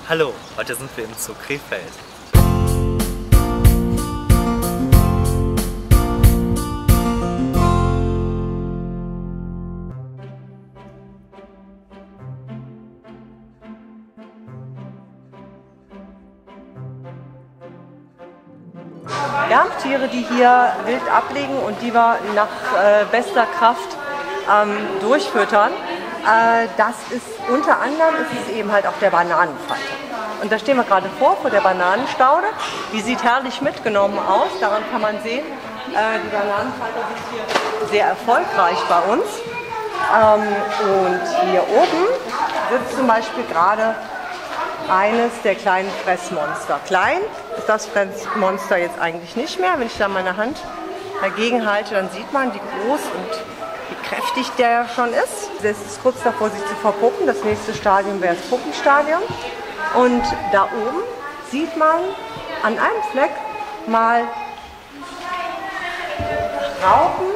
Hallo, heute sind wir im Zoo Krefeld. Ja, Tiere, die hier wild ablegen und die wir nach bester Kraft durchfüttern. Das ist unter anderem ist es eben halt auch der Bananenfalter. Und da stehen wir gerade vor der Bananenstaude. Die sieht herrlich mitgenommen aus. Daran kann man sehen, die Bananenfalter sind hier sehr erfolgreich bei uns. Und hier oben sitzt zum Beispiel gerade eines der kleinen Fressmonster. Klein ist das Fressmonster jetzt eigentlich nicht mehr. Wenn ich da meine Hand dagegen halte, dann sieht man, wie groß und wie kräftig der schon ist. Der ist kurz davor, sich zu verpuppen. Das nächste Stadium wäre das Puppenstadium. Und da oben sieht man an einem Fleck mal Raupen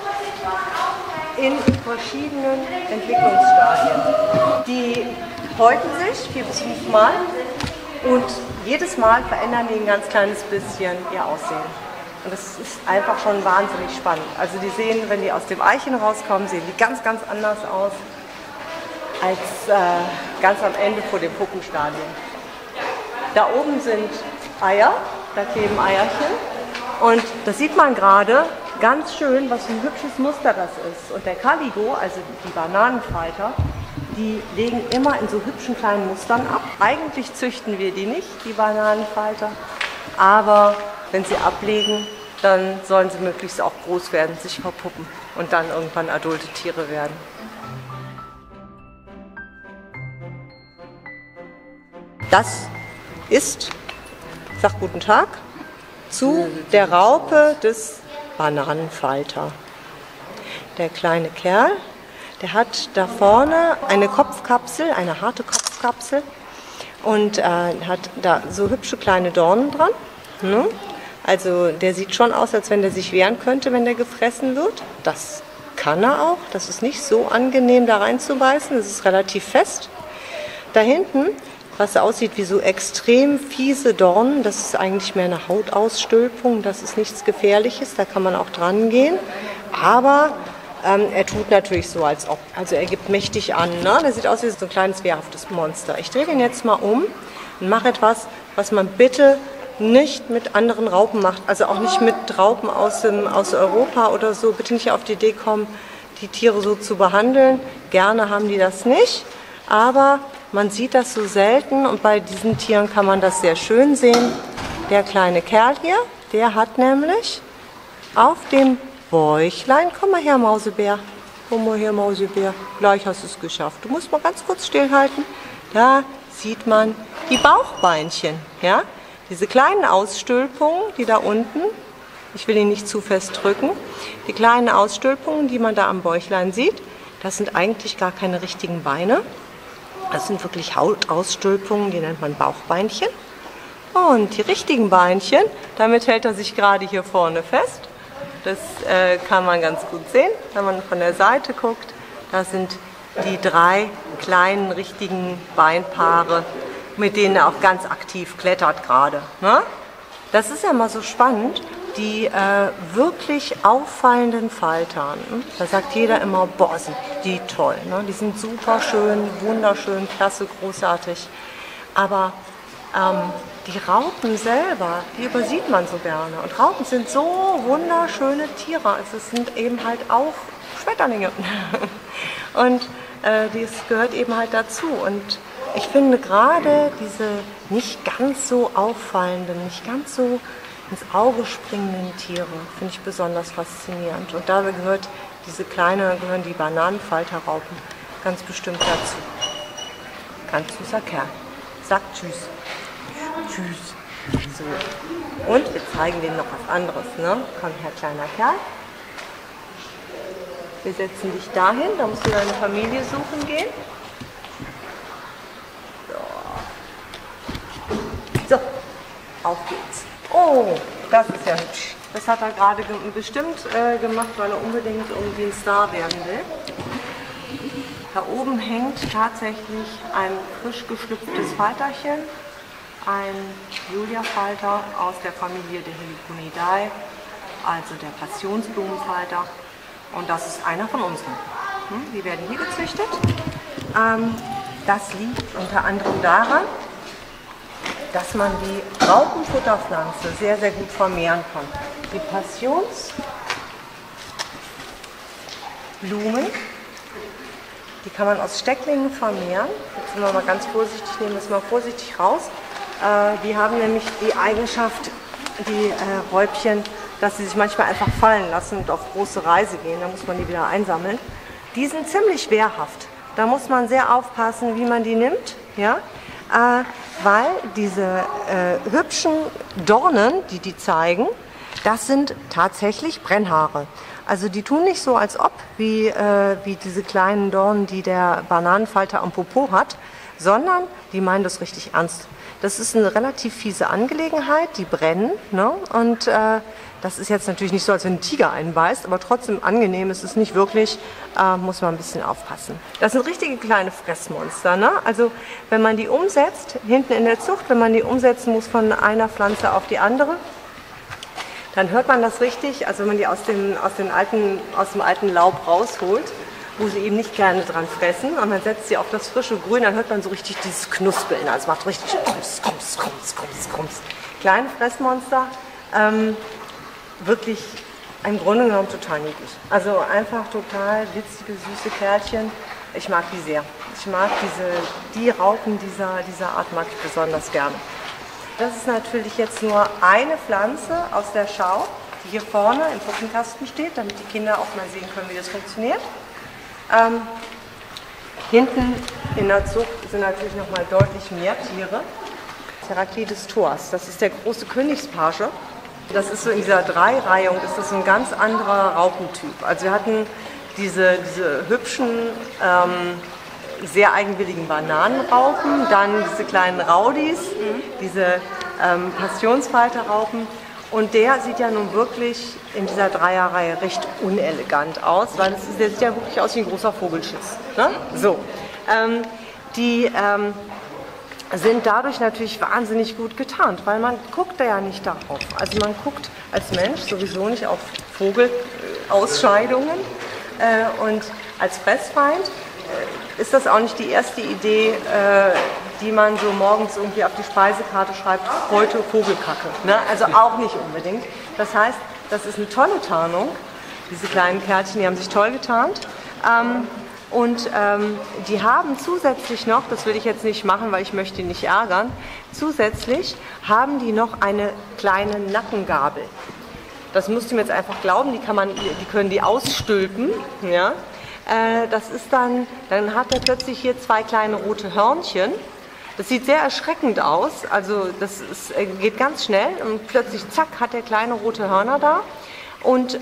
in verschiedenen Entwicklungsstadien. Die häuten sich 4 bis 5 Mal und jedes Mal verändern die ein ganz kleines bisschen ihr Aussehen. Und das ist einfach schon wahnsinnig spannend. Also die sehen, wenn die aus dem Eichen rauskommen, sehen die ganz, ganz anders aus als ganz am Ende vor dem Puppenstadium. Da oben sind Eier, da kleben Eierchen und das sieht man gerade ganz schön, was für ein hübsches Muster das ist. Und der Caligo, also die Bananenfalter, die legen immer in so hübschen kleinen Mustern ab. Eigentlich züchten wir die nicht, die Bananenfalter, aber wenn sie ablegen, dann sollen sie möglichst auch groß werden, sich verpuppen und dann irgendwann adulte Tiere werden. Das ist, sag guten Tag, zu der Raupe des Bananenfalter. Der kleine Kerl, der hat da vorne eine Kopfkapsel, eine harte Kopfkapsel und hat da so hübsche kleine Dornen dran. Ne? Also der sieht schon aus, als wenn der sich wehren könnte, wenn der gefressen wird. Das kann er auch. Das ist nicht so angenehm, da reinzubeißen. Das ist relativ fest. Da hinten, was aussieht wie so extrem fiese Dornen, das ist eigentlich mehr eine Hautausstülpung. Das ist nichts Gefährliches, da kann man auch dran gehen. Aber er tut natürlich so, als ob. Also er gibt mächtig an. Ne? Der sieht aus wie so ein kleines wehrhaftes Monster. Ich drehe den jetzt mal um und mache etwas, was man bitte nicht mit anderen Raupen macht. Also auch nicht mit Raupen aus Europa oder so. Bitte nicht auf die Idee kommen, die Tiere so zu behandeln. Gerne haben die das nicht. Aber man sieht das so selten und bei diesen Tieren kann man das sehr schön sehen. Der kleine Kerl hier, der hat nämlich auf dem Bäuchlein, komm mal her Mausebär, komm mal her Mausebär, gleich hast du es geschafft. Du musst mal ganz kurz stillhalten. Da sieht man die Bauchbeinchen, ja? Diese kleinen Ausstülpungen, die da unten, ich will ihn nicht zu fest drücken, die kleinen Ausstülpungen, die man da am Bäuchlein sieht, das sind eigentlich gar keine richtigen Beine. Das sind wirklich Hautausstülpungen, die nennt man Bauchbeinchen. Und die richtigen Beinchen, damit hält er sich gerade hier vorne fest. Das kann man ganz gut sehen, wenn man von der Seite guckt. Da sind die 3 kleinen richtigen Beinpaare, mit denen er auch ganz aktiv klettert gerade. Ne? Das ist ja mal so spannend, die wirklich auffallenden Falter. Ne? Da sagt jeder immer, boah, sind die toll. Ne? Die sind super schön, wunderschön, klasse, großartig. Aber die Raupen selber, die übersieht man so gerne. Und Raupen sind so wunderschöne Tiere. Also es sind eben halt auch Schmetterlinge. Und das gehört eben halt dazu. Und ich finde gerade diese nicht ganz so auffallenden, nicht ganz so ins Auge springenden Tiere, finde ich besonders faszinierend. Und da gehören die Bananenfalterraupen ganz bestimmt dazu. Ganz süßer Kerl. Sagt Tschüss. Tschüss. So. Und wir zeigen denen noch was anderes. Ne? Komm her, kleiner Kerl. Wir setzen dich dahin, da musst du deine Familie suchen gehen. So, auf geht's. Oh, das ist ja hübsch. Das hat er gerade bestimmt gemacht, weil er unbedingt irgendwie ein Star werden will. Da oben hängt tatsächlich ein frisch geschlüpftes Falterchen, ein Julia-Falter aus der Familie der Heliconidae, also der Passionsblumenfalter. Und das ist einer von unseren. Die werden hier gezüchtet. Das liegt unter anderem daran, dass man die Raupenfutterpflanze sehr, sehr gut vermehren kann. Die Passionsblumen, die kann man aus Stecklingen vermehren. Jetzt sind wir mal ganz vorsichtig, nehmen wir es mal vorsichtig raus. Die haben nämlich die Eigenschaft, die Räubchen, dass sie sich manchmal einfach fallen lassen und auf große Reise gehen. Da muss man die wieder einsammeln. Die sind ziemlich wehrhaft. Da muss man sehr aufpassen, wie man die nimmt. Ja? Weil diese hübschen Dornen, die zeigen, das sind tatsächlich Brennhaare. Also die tun nicht so, als ob, wie diese kleinen Dornen, die der Bananenfalter am Popo hat, sondern die meinen das richtig ernst. Das ist eine relativ fiese Angelegenheit, die brennen, ne? Und das ist jetzt natürlich nicht so, als wenn ein Tiger einen beißt, aber trotzdem angenehm ist es nicht wirklich, muss man ein bisschen aufpassen. Das sind richtige kleine Fressmonster, ne? Also wenn man die umsetzt, hinten in der Zucht, wenn man die umsetzen muss von einer Pflanze auf die andere, dann hört man das richtig, also wenn man die aus dem alten Laub rausholt, wo sie eben nicht gerne dran fressen, und man setzt sie auf das frische Grün, dann hört man so richtig dieses Knuspeln, also macht richtig Krums, Krums, Krums, Krums, Krums. Kleine Fressmonster, wirklich im Grunde genommen total niedlich. Also einfach total witzige, süße Kerlchen. Ich mag die sehr. Ich mag die Raupen dieser Art mag ich besonders gerne. Das ist natürlich jetzt nur eine Pflanze aus der Schau, die hier vorne im Puppenkasten steht, damit die Kinder auch mal sehen können, wie das funktioniert. Hinten in der Zucht sind natürlich noch mal deutlich mehr Tiere. Heraklides thors, das ist der große Königspage. Das ist so in dieser Dreireihung, ist das so ein ganz anderer Raupentyp. Also wir hatten diese hübschen, sehr eigenwilligen Bananenraupen, dann diese kleinen Raudis, diese Passionsfalterraupen. Und der sieht ja nun wirklich in dieser Dreierreihe recht unelegant aus, weil der sieht ja wirklich aus wie ein großer Vogelschiss. Ne? So. Die sind dadurch natürlich wahnsinnig gut getarnt, weil man guckt da ja nicht darauf. Also man guckt als Mensch sowieso nicht auf Vogelausscheidungen und als Fressfeind ist das auch nicht die erste Idee, die man so morgens irgendwie auf die Speisekarte schreibt, heute Vogelkacke. Ne? Also auch nicht unbedingt. Das heißt, das ist eine tolle Tarnung. Diese kleinen Kärtchen, die haben sich toll getarnt. Und die haben zusätzlich noch, das will ich jetzt nicht machen, weil ich möchte ihn nicht ärgern, zusätzlich haben die noch eine kleine Nackengabel. Das müsst ihr mir jetzt einfach glauben, die können die ausstülpen. Ja? Das ist dann hat er plötzlich hier zwei kleine rote Hörnchen. Das sieht sehr erschreckend aus, also geht ganz schnell und plötzlich zack hat der kleine rote Hörner da und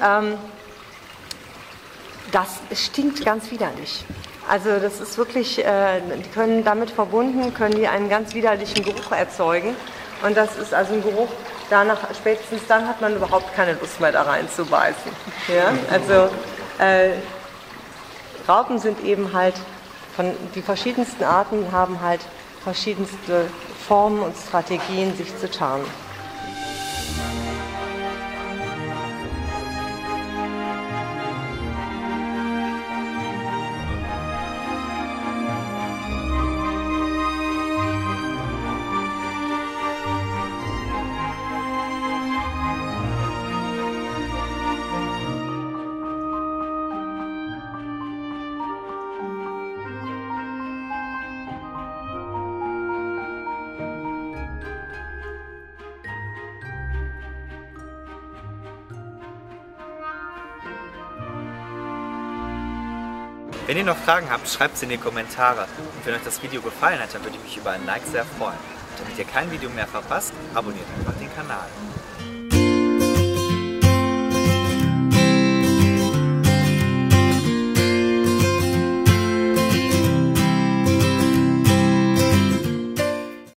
das stinkt ganz widerlich. Also das ist wirklich, die können damit verbunden, können die einen ganz widerlichen Geruch erzeugen und das ist also ein Geruch, spätestens dann hat man überhaupt keine Lust mehr da reinzubeißen. Ja? Also Raupen sind eben halt, die verschiedensten Arten haben halt verschiedenste Formen und Strategien, sich zu tarnen. Wenn ihr noch Fragen habt, schreibt sie in die Kommentare. Und wenn euch das Video gefallen hat, dann würde ich mich über ein Like sehr freuen. Und damit ihr kein Video mehr verpasst, abonniert einfach den Kanal.